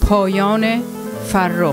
پایان فرخ.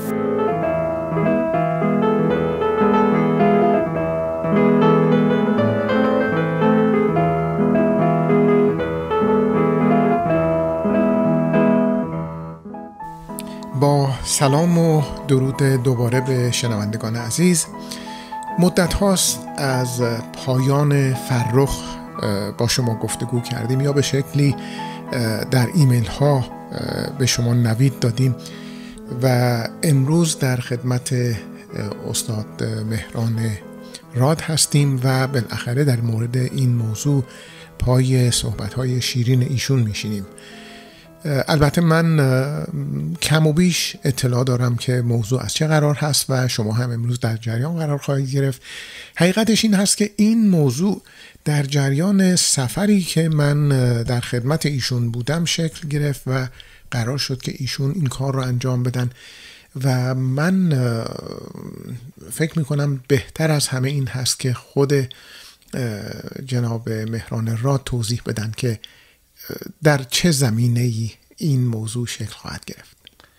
با سلام و درود دوباره به شنوندگان عزیز. مدت هاست از پایان فرخ با شما گفتگو کردیم یا به شکلی در ایمیل ها به شما نوید دادیم و امروز در خدمت استاد مهران راد هستیم و بالاخره در مورد این موضوع پای صحبت های شیرین ایشون میشینیم. البته من کم و بیش اطلاع دارم که موضوع از چه قرار هست و شما هم امروز در جریان قرار خواهید گرفت. حقیقتش این هست که این موضوع در جریان سفری که من در خدمت ایشون بودم شکل گرفت و قرار شد که ایشون این کار رو انجام بدن و من فکر میکنم بهتر از همه این هست که خود جناب مهران راد توضیح بدن که در چه زمینه‌ای این موضوع شکل خواهد گرفت.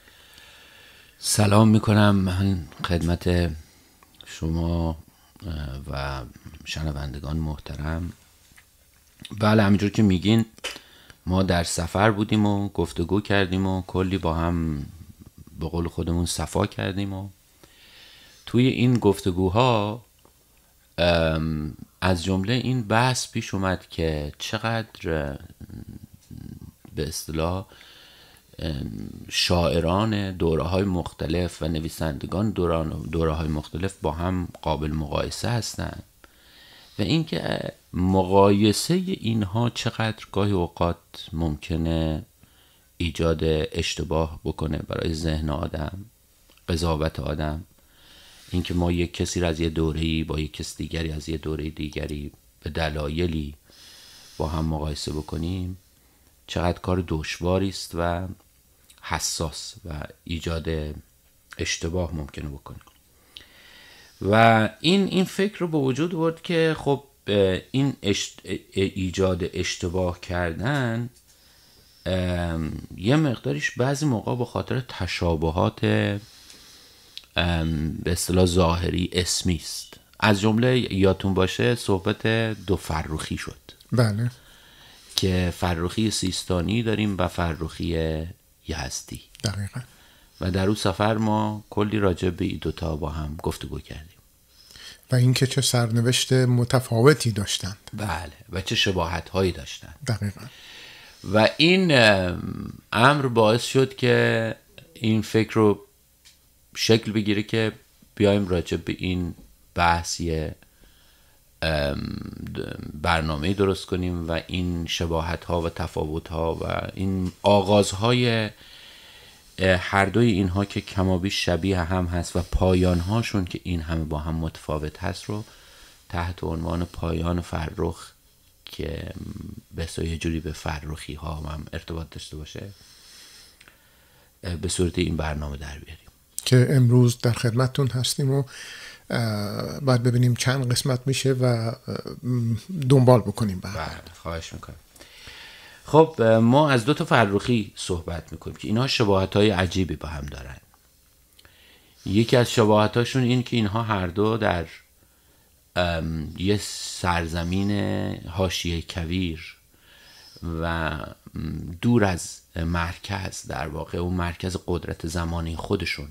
سلام میکنم من خدمت شما و شنوندگان محترم. بله، همینجور که میگین ما در سفر بودیم و گفتگو کردیم و کلی با هم به قول خودمون صفا کردیم و توی این گفتگوها از جمله این بحث پیش اومد که چقدر به اصطلاح شاعران دوره‌های مختلف و نویسندگان دوره‌های مختلف با هم قابل مقایسه هستند و اینکه مقایسه اینها چقدر گاهی اوقات ممکنه ایجاد اشتباه بکنه برای ذهن آدم، قضاوت آدم. اینکه ما یک کسی را از یه دوره‌ای با یک کس دیگری از یه دوره دیگری به دلایلی با هم مقایسه بکنیم چقدر کار دشواری است و حساس و ایجاد اشتباه ممکنه بکنه. و این فکر رو به وجود آورد که خب این ایجاد اشتباه کردن یه مقداریش بعضی موقع به خاطر تشابهات به اصطلاح ظاهری اسمی است. از جمله یادتون باشه صحبت دو فرخی شد. بله، که فرخی سیستانی داریم و فرخی یزدی. دقیقاً. و در اون سفر ما کلی راجع به این دوتا با هم گفتگو کردیم و اینکه چه سرنوشت متفاوتی داشتند. بله، و چه شباهت هایی داشتند. دقیقاً. و این امر باعث شد که این فکر رو شکل بگیره که بیایم راجع به این بحثی برنامه درست کنیم و این شباهت ها و تفاوت ها و این آغاز های هر دوی اینها که کمابیش شبیه هم هست و پایان هاشون که این همه با هم متفاوت هست رو تحت عنوان پایان فرخ که به یه جوری به فرخی ها هم ارتباط داشته باشه به صورت این برنامه در بیاریم که امروز در خدمتتون هستیم و بعد ببینیم چند قسمت میشه و دنبال بکنیم. بله، خواهش میکنم. خب ما از دو تا فرخی صحبت میکنیم که اینها شباهت‌های عجیبی با هم دارن. یکی از شباهت‌هاشون این که اینها هر دو در یه سرزمین حاشیه کویر و دور از مرکز، در واقع اون مرکز قدرت زمانی خودشون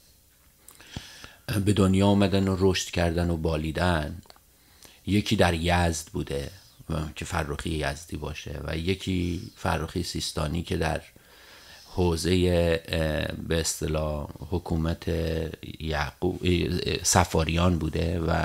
به دنیا آمدن و رشد کردن و بالیدن. یکی در یزد بوده که فرخی یزدی باشه و یکی فرخی سیستانی که در حوزه به اصطلاح حکومت صفاریان بوده و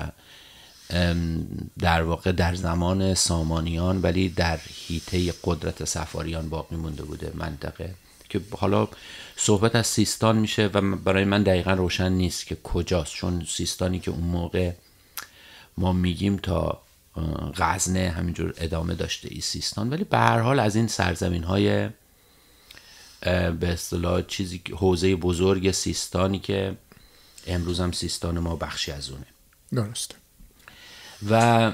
در واقع در زمان سامانیان ولی در حیطه قدرت صفاریان باقی مونده بوده منطقه که حالا صحبت از سیستان میشه و برای من دقیقا روشن نیست که کجاست، چون سیستانی که اون موقع ما میگیم تا غزنه همینجور ادامه داشته ای سیستان، ولی به هر حال از این سرزمین های به اصطلاح چیزی حوزه بزرگ سیستانی که امروز هم سیستان ما بخشی از اونه. درسته. و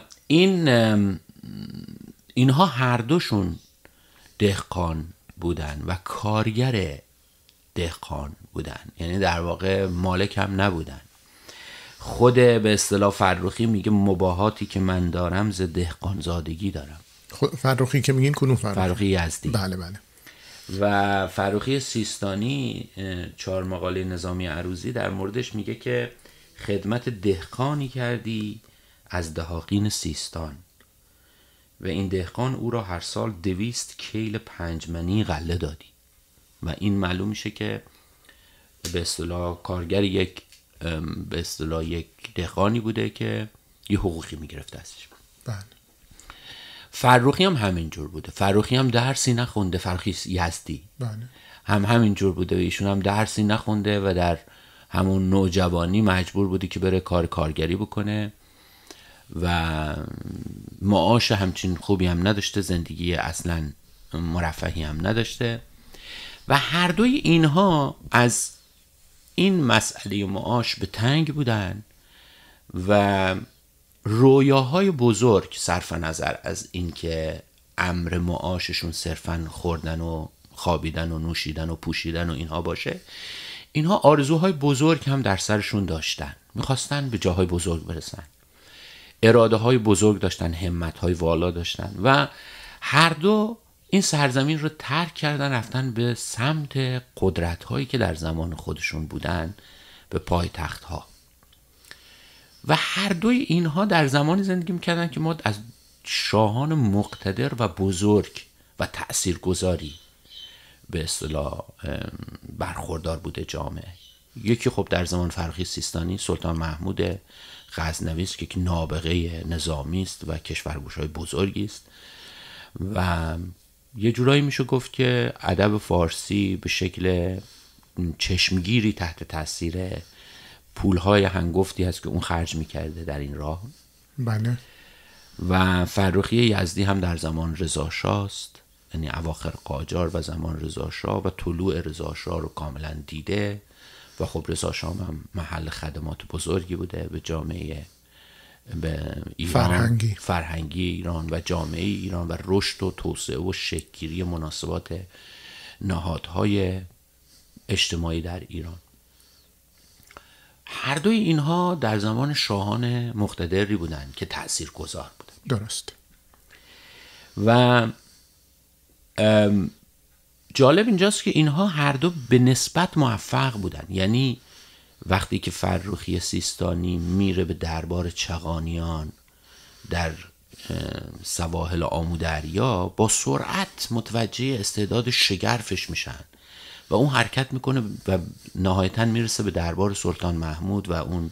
اینها هر دوشون دهقان بودن و کارگر دهقان بودن، یعنی در واقع مالک هم نبودن. خود به اصطلاح فرخی میگه مباهاتی که من دارم ز دهقان زادگی دارم. فرخی که میگین کدوم فرخی؟ فرخی یزدی. بله بله. و فرخی سیستانی 4 مقاله نظامی عروضی در موردش میگه که خدمت دهقانی کردی از دهاقین سیستان و این دهقان او را هر سال 200 کیل 5 منی غله دادی. و این معلوم میشه که به اصطلاح کارگر یک به اصطلاح یک دهقانی بوده که یه حقوقی میگرفته ازش. بله. فرخی هم همینجور بوده. فرخی هم درسی نخونده. فرخی یزدی بله. هم همینجور بوده و ایشون هم درسی نخونده و در همون نوجوانی مجبور بوده که بره کار کارگری بکنه و معاش همچین خوبی هم نداشته، زندگی اصلا مرفهی هم نداشته و هر دوی اینها از این مسئله معاش به تنگ بودن و رویاهای بزرگ صرف نظر از اینکه امر معاششون صرفاً خوردن و خوابیدن و نوشیدن و پوشیدن و اینها باشه، اینها آرزوهای بزرگ هم در سرشون داشتن، میخواستن به جاهای بزرگ برسن، اراده های بزرگ داشتن، همت های والا داشتن و هر دو این سرزمین رو ترک کردن، رفتن به سمت قدرت هایی که در زمان خودشون بودن، به پایتخت ها. و هر دوی اینها در زمانی زندگی میکردن که ما از شاهان مقتدر و بزرگ و تأثیرگذاری به اصطلاح برخوردار بوده جامعه. یکی خب در زمان فرخی سیستانی سلطان محمود غزنوی است که نابغه نظامی است و کشورگشای بزرگی است و یه جورایی میشه گفت که ادب فارسی به شکل چشمگیری تحت تاثیر پولهای هنگفتی هست که اون خرج میکرده در این راه. بله. و فرخی یزدی هم در زمان رضا شاه است، یعنی اواخر قاجار و زمان رضا شاه و طلوع رضا شاه رو کاملا دیده و خب رضا شاه هم محل خدمات بزرگی بوده به جامعه، به ایران، فرهنگی ایران و جامعه ایران و رشد و توسعه و شکل‌گیری مناسبات نهادهای اجتماعی در ایران. هر دوی اینها در زمان شاهان مقتدری بودند که تأثیرگذار بودند. درست. و جالب اینجاست که اینها هر دو به نسبت موفق بودند. یعنی وقتی که فرخی سیستانی میره به دربار چغانیان در سواحل آمودریا، با سرعت متوجه استعداد شگرفش میشن و اون حرکت میکنه و نهایتاً میرسه به دربار سلطان محمود و اون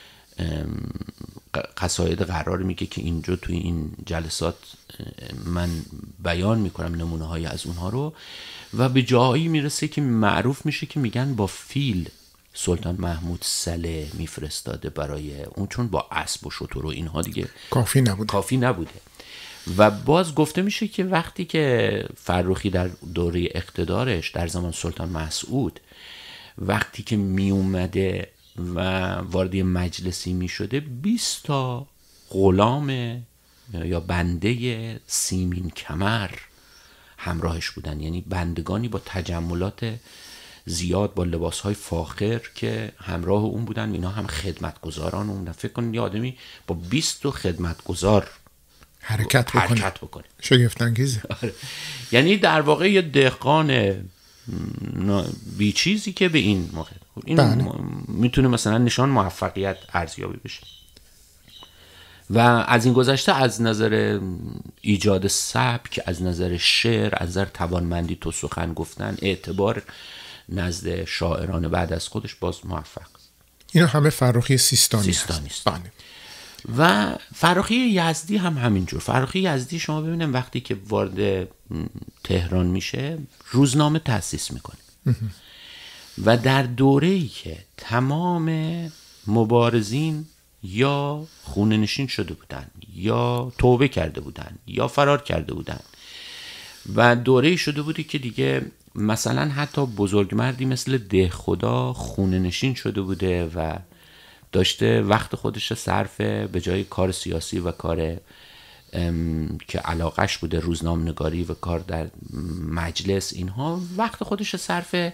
قصاید قرار میگه که اینجا توی این جلسات من بیان میکنم نمونه های از اونها رو و به جایی میرسه که معروف میشه که میگن با فیل سلطان محمود سله میفرستاده برای اون، چون با اسب و شتر و اینها دیگه کافی نبوده. و باز گفته میشه که وقتی که فرخی در دوره اقتدارش در زمان سلطان مسعود وقتی که می اومده و وارد مجلسی می شده 20 تا غلام یا بنده سیمین کمر همراهش بودن، یعنی بندگانی با تجملات زیاد با لباسهای فاخر که همراه اون بودن و اینا هم خدمتگزاران اون بودن. فکر کنید یه آدمی با 20 تا خدمتگزار حرکت بکنه. شگفت انگیزه. یعنی در واقع یه دهقان بی چیزی که به این موقع این میتونه مثلا نشان موفقیت ارزیابی بشه. و از این گذشته از نظر ایجاد سبک، از نظر شعر، از نظر توانمندی تو سخن گفتن، اعتبار نزد شاعران بعد از خودش باز موفق. اینا همه فرخی سیستانی است. و فرخی یزدی هم همینجور. فرخی یزدی شما ببینید وقتی که وارد تهران میشه روزنامه تأسیس میکنه و در دوره‌ای که تمام مبارزین یا خونه نشین شده بودن یا توبه کرده بودن یا فرار کرده بودن و دوره‌ای شده بودی که دیگه مثلا حتی بزرگمردی مثل دهخدا خونه نشین شده بوده و داشته وقت خودش صرف به جای کار سیاسی و کار که علاقش بوده روزنامه‌نگاری و کار در مجلس، اینها وقت خودش صرف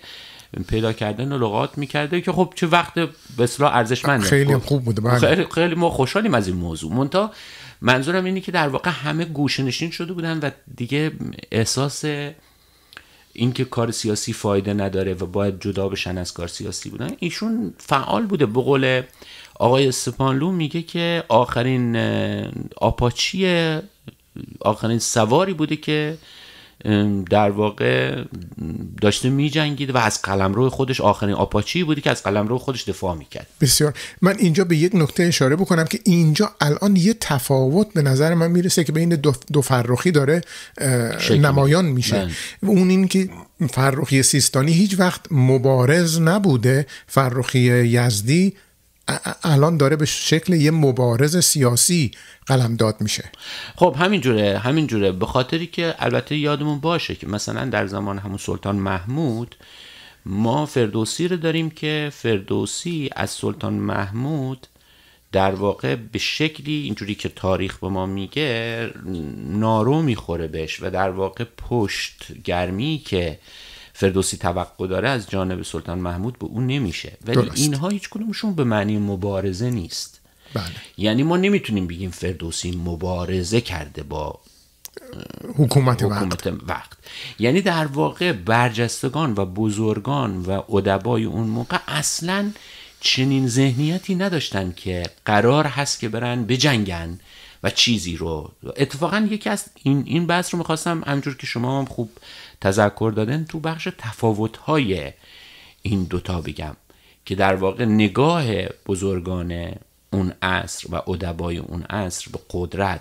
پیدا کردن و لغات میکرده که خب چه وقت به اصطلاح ارزشمنده. خیلی خوب بوده. بله. خیلی ما خوشحالیم از این موضوع. منتها منظورم اینه که در واقع همه گوشه‌نشین شده بودن و دیگه احساس این که کار سیاسی فایده نداره و باید جدا بشن از کار سیاسی بودن. ایشون فعال بوده. به قول آقای استپانلو میگه که آخرین آپاچی، آخرین سواری بوده که در واقع داشته می جنگید و از قلمرو خودش، آخرین آپاچی بودی که از قلمرو خودش دفاع میکرد. بسیار. من اینجا به یک نکته اشاره بکنم که اینجا الان یه تفاوت به نظر من میرسه که بین دو فرخی داره نمایان میشه. اون این که فرخی سیستانی هیچ وقت مبارز نبوده، فرخی یزدی الان داره به شکل یه مبارز سیاسی قلمداد میشه. خب همینجوره به خاطری که البته یادمون باشه که مثلا در زمان همون سلطان محمود ما فردوسی رو داریم که فردوسی از سلطان محمود در واقع به شکلی اینجوری که تاریخ به ما میگه نارو میخوره بهش و در واقع پشت گرمی که فردوسی توقع داره از جانب سلطان محمود به اون نمیشه. ولی اینها هیچ کدومشون به معنی مبارزه نیست. بله. یعنی ما نمیتونیم بگیم فردوسی مبارزه کرده با حکومت وقت. یعنی در واقع برجستگان و بزرگان و ادبای اون موقع اصلاً چنین ذهنیتی نداشتن که قرار هست که برن بجنگن و چیزی رو. اتفاقا یکی از این بحث رو میخواستم همجور که شما هم خوب تذکر دادن تو بخش تفاوت‌های این دوتا بگم که در واقع نگاه بزرگان اون عصر و ادبای اون عصر به قدرت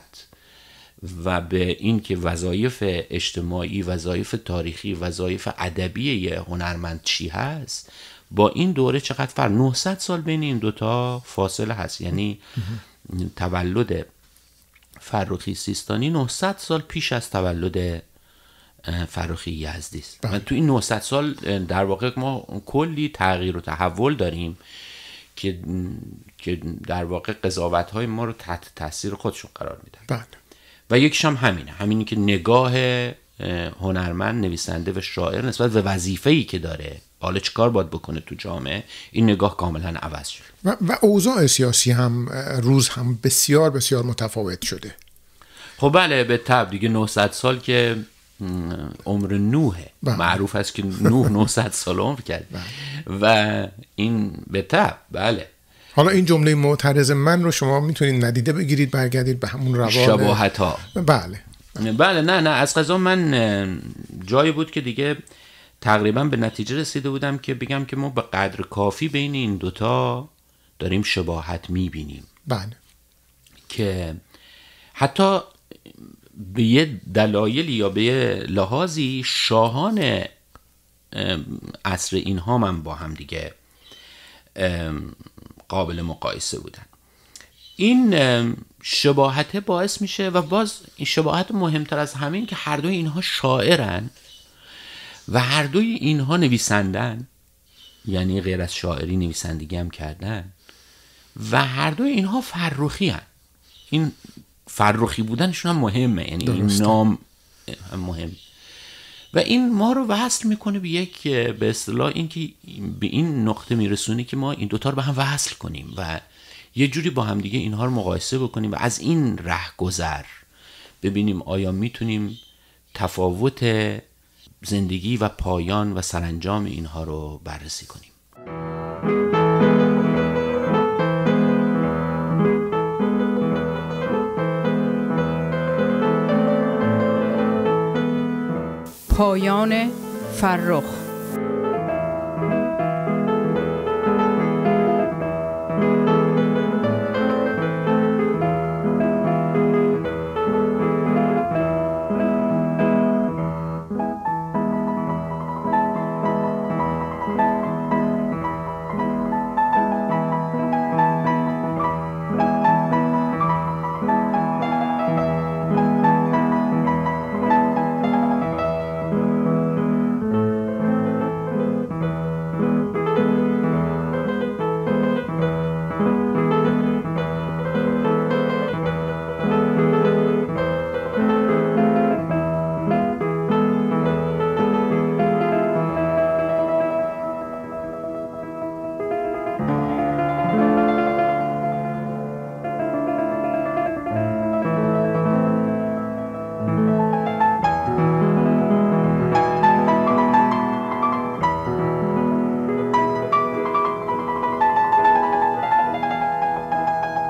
و به این که وظایف اجتماعی، وظایف تاریخی، وظایف ادبی یه هنرمند چی هست با این دوره چقدر فرق. 900 سال بین این دوتا فاصله هست. یعنی تولد فرخی سیستانی 900 سال پیش از تولد فرخی یزدی است. و تو این 900 سال در واقع ما کلی تغییر و تحول داریم که در واقع قضاوت‌های ما رو تحت تاثیر خودشون قرار میدن. بله. و یکیش هم همینی که نگاه هنرمند، نویسنده و شاعر نسبت به وظیفه‌ای که داره، حالا چه کار باید بکنه تو جامعه، این نگاه کاملا عوض شده. و اوضاع سیاسی هم روز هم بسیار بسیار متفاوت شده. خب بله، به طبع دیگه 900 سال که عمر نوحه. معروف است که نوح 900 سال عمر کرد. و این به طبع بله. حالا این جمله معترض من رو شما میتونید ندیده بگیرید، برگردید به همون روال شباهت ها. بله نه از قضا من جایی بود که دیگه تقریبا به نتیجه رسیده بودم که بگم که ما به قدر کافی بین این دوتا داریم شباهت میبینیم. بله. که حتی به یه دلایلی یا به یه لحاظی شاهان عصر اینها من با هم دیگه قابل مقایسه بودن. این شباهت باعث میشه و باز این شباهت مهمتر از همه این که هر دوی اینها شاعرن و هر دوی اینها نویسندن، یعنی غیر از شاعری نویسندگی هم کردن و هر دوی اینها فرخی هن. این فرخی بودنشون هم مهمه، یعنی این نام هم مهم و این ما رو وصل میکنه به یک، به اصطلاح این که به این نقطه میرسونه که ما این دوتا رو به هم وصل کنیم و یه جوری با هم دیگه اینها رو مقایسه بکنیم و از این رهگذر ببینیم آیا میتونیم تفاوت زندگی و پایان و سرانجام اینها رو بررسی کنیم. پایان فرخ.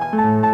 شما.